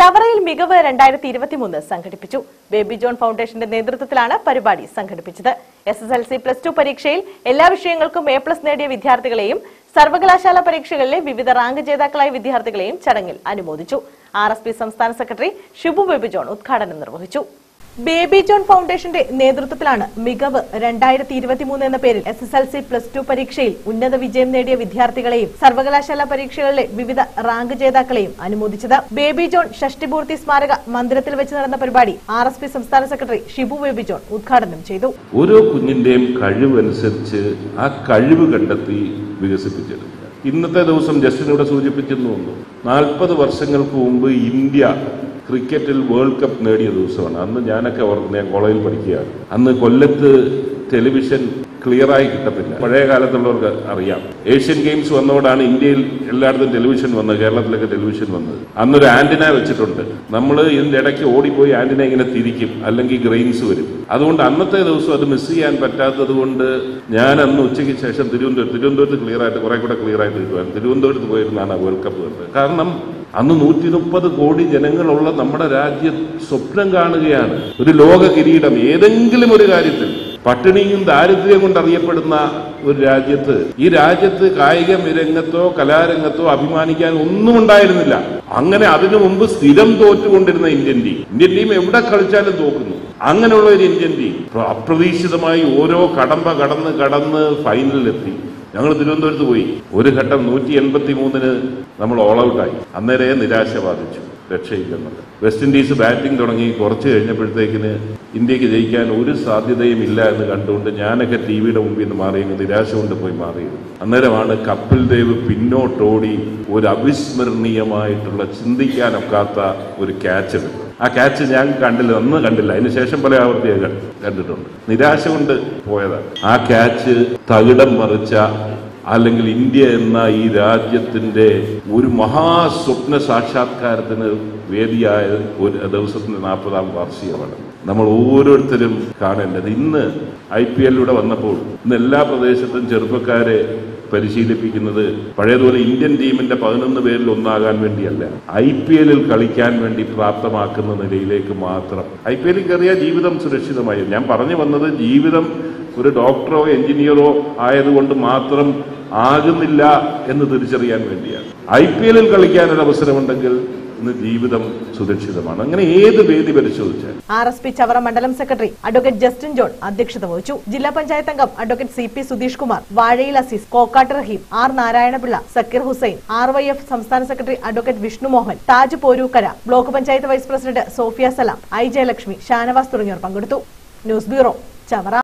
ചവറയിൽ മികവ് 2023 സംഘടിപ്പിച്ചു. Baby John ഫൗണ്ടേഷന്റെ നേതൃത്വത്തിലാണ് പരിപാടി സംഘടിപ്പിച്ചത്. SSLC +2 പരീക്ഷയിൽ എല്ലാ വിഷയങ്ങൾക്കും A+ നേടിയ വിദ്യാർത്ഥികളെയും സർവകലാശാല പരീക്ഷകളിലെ വിവിധ റാങ്ക് ജേതാക്കളായ വിദ്യാർത്ഥികളെയും ചടങ്ങിൽ അനുമോദിച്ചു. RSP സംസ്ഥാന സെക്രട്ടറി ഷിബു ബേബി ജോൺ ഉദ്ഘാടനം നിർവഹിച്ചു. ബേബി ജോൺ ഫൗണ്ടേഷന്റെ നേതൃത്വത്തിലാണ് മികവ് 2023 എന്ന പേരിൽ SSLC +2 പരീക്ഷയിൽ ഉന്നത വിജയം നേടിയ വിദ്യാർത്ഥികളെയും സർവകലാശാല പരീക്ഷകളിലെ വിവിധ റാങ്ക് ജേതാക്കളെയും അനുമോദിച്ചത്. ബേബി ജോൺ ഷഷ്ടിപൂർത്തി സ്മാരക മന്ദിരത്തിൽ വെച്ച് നടന്ന പരിപാടി RSP സംസ്ഥാന സെക്രട്ടറി ഷിബു ബേബി ജോൺ ഉദ്ഘാടനം ചെയ്തു. ഓരോ കുഞ്ഞിന്റെയും കഴിവനുസരിച്ച് ആ കഴിവ് കണ്ടെത്തി വികസിപ്പിച്ചെടുക്കുക. ഇന്നത്തെ ദിവസം ജസ്റ്റിനോട് സൂചിപ്പിച്ചെന്ന് 40 വർഷങ്ങൾക്ക് മുമ്പ് ഇന്ത്യ ക്രിക്കറ്റിൽ വേൾഡ് കപ്പ് നേടിയ ദിവസമാണ്. അന്ന് ഞാനൊക്കെ ഓർക്കുന്നത്, ഞാൻ കോളേജിൽ പഠിക്കുകയാണ്. അന്ന് കൊല്ലത്ത് ടെലിവിഷൻ ക്ലിയറായി കിട്ടത്തില്ല. പഴയ കാലത്തുള്ളവർക്ക് അറിയാം. ഏഷ്യൻ ഗെയിംസ് വന്നതോടാണ് ഇന്ത്യയിൽ എല്ലായിടത്തും ടെലിവിഷൻ വന്നത്, കേരളത്തിലൊക്കെ ടെലിവിഷൻ വന്നത്. അന്നൊരു ആന്റിന വെച്ചിട്ടുണ്ട്. നമ്മൾ ഇതിന്റെ ഇടയ്ക്ക് ഓടിപ്പോയി ആന്റിന ഇങ്ങനെ തിരിക്കും, അല്ലെങ്കിൽ ഗ്രെയിൻസ് വരും. അതുകൊണ്ട് അന്നത്തെ ദിവസം അത് മിസ് ചെയ്യാൻ പറ്റാത്തത് കൊണ്ട് ഞാൻ അന്ന് ഉച്ചയ്ക്ക് ശേഷം തിരുവനന്തപുരത്ത് ക്ലിയറായിട്ട് കുറെ കൂടെ ക്ലിയറായിട്ട് കിട്ടുമായിരുന്നു. തിരുവനന്തപുരത്ത് പോയിരുന്നാണ് വേൾഡ് കപ്പ് കണ്ടത്. കാരണം അന്ന് 130 കോടി ജനങ്ങളുള്ള നമ്മുടെ രാജ്യം സ്വപ്നം കാണുകയാണ് ഒരു ലോക കിരീടം. ഏതെങ്കിലും ഒരു കാര്യത്തിൽ പട്ടിണിയും ദാരിദ്ര്യം കൊണ്ട് അറിയപ്പെടുന്ന ഒരു രാജ്യത്ത്, ഈ രാജ്യത്ത് കായിക രംഗത്തോ കലാരംഗത്തോ അഭിമാനിക്കാൻ ഒന്നും ഉണ്ടായിരുന്നില്ല. അങ്ങനെ അതിനു മുമ്പ് സ്ഥിരം തോറ്റുകൊണ്ടിരുന്ന ഇന്ത്യൻ ടീം എവിടെ കളിച്ചാലും തോക്കുന്നു. അങ്ങനെയുള്ള ഒരു ഇന്ത്യൻ ടീം അപ്രതീക്ഷിതമായി ഓരോ കടമ്പ കടന്ന് ഫൈനലിലെത്തി. ഞങ്ങൾ തിരുവനന്തപുരത്ത് പോയി. ഒരു ഘട്ടം 183 നമ്മൾ ഓൾ ഔട്ടായി. അന്നേരം നിരാശ ബാധിച്ചു, രക്ഷയില്ലെന്നത്. വെസ്റ്റ് ഇൻഡീസ് ബാറ്റിംഗ് തുടങ്ങി. കുറച്ച് കഴിഞ്ഞപ്പോഴത്തേക്കിന് ഇന്ത്യക്ക് ജയിക്കാൻ ഒരു സാധ്യതയും ഇല്ല എന്ന് കണ്ടുകൊണ്ട് ഞാനൊക്കെ ടിവിയുടെ മുമ്പിൽ നിന്ന് മാറിയെങ്കിൽ നിരാശ കൊണ്ട് പോയി മാറിയത്. അന്നേരമാണ് കപിൽ ദേവ് പിന്നോട്ടോടി ഒരു അവിസ്മരണീയമായിട്ടുള്ള ചിന്തിക്കാനൊക്കാത്ത ഒരു ക്യാച്ച് എടുത്തത്. ആ ക്യാച്ച് ഞാൻ അന്ന് കണ്ടില്ല. അതിനുശേഷം പല ആവർത്തി കണ്ടിട്ടുണ്ട്. നിരാശ കൊണ്ട് പോയതാണ്. ആ ക്യാച്ച് തകിടം മറിച്ച, അല്ലെങ്കിൽ ഇന്ത്യ എന്ന ഈ രാജ്യത്തിന്റെ ഒരു മഹാസ്വപ്ന സാക്ഷാത്കാരത്തിന് വേദിയായ ഒരു ദിവസത്തിന്റെ 40ാം വാർഷികമാണ് നമ്മൾ ഓരോരുത്തരും കാണേണ്ടത്. ഇന്ന് IPL വന്നപ്പോൾ ഇന്ന് എല്ലാ പ്രദേശത്തും ചെറുപ്പക്കാരെ പരിശീലിപ്പിക്കുന്നത് പഴയതുപോലെ ഇന്ത്യൻ ടീമിന്റെ 11 പേരിൽ ഒന്നാകാൻ വേണ്ടിയല്ല, IPL കളിക്കാൻ വേണ്ടി പ്രാപ്തമാക്കുന്ന നിലയിലേക്ക് മാത്രം. IPL കയറിയ ജീവിതം സുരക്ഷിതമായി. ഞാൻ പറഞ്ഞു വന്നത്, ജീവിതം ഒരു ഡോക്ടറോ എഞ്ചിനീയറോ ആയതുകൊണ്ട് മാത്രം ആകുന്നില്ല എന്ന് തിരിച്ചറിയാൻ വേണ്ടിയാണ്. IPL കളിക്കാനൊരു അവസരമുണ്ടെങ്കിൽ ഇന്ന് ജീവിതം സുരക്ഷിതമാണ്. അങ്ങനെ ഏത് വേദി പരിശോധിച്ചാൽ. RSP ചവറ മണ്ഡലം സെക്രട്ടറി അഡ്വക്കേറ്റ് ജസ്റ്റിൻ ജോൺ അധ്യക്ഷത വഹിച്ചു. ജില്ലാ പഞ്ചായത്ത് അംഗം advocate CP Sudheesh Kumar, Vazhayil Azeez, Kokkatt Raheem, R Narayanapillai, Zakir Hussain, RYF സംസ്ഥാന secretary advocate Vishnu Mohan, Taj Porookkara, block panchayat vice president Sofia Salam, I Jayalakshmi, Shanavas തുടങ്ങിയവർ പങ്കെടുത്തു. News bureau, Chavara.